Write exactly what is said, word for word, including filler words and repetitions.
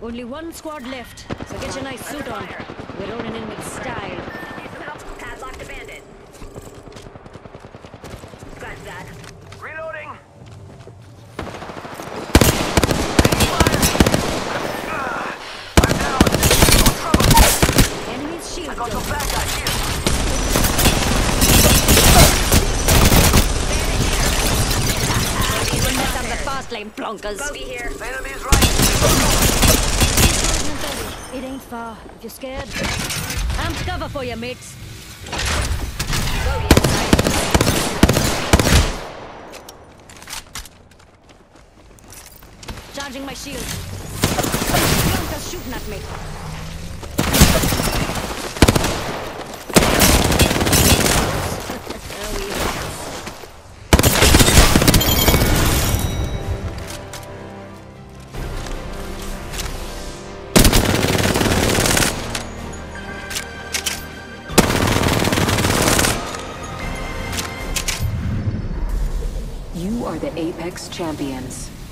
Only one squad left, so get your nice suit on. We're rolling in with style. Need some help. Padlock the bandit. Got that. Reloading. Enemy's shield I got some done. bad guys here. Even mess up the fast lane, plonkers. Bogey here. Enemies right. It ain't far. If you're scared, I'm cover for you, mates. Bogey inside. Charging my shield. Plonkers shooting at me. There we go. You are the Apex Champions.